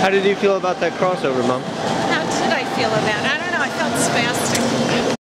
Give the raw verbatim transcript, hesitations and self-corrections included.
How did you feel about that crossover, Mom? How did I feel about it? I don't know, I felt spastic.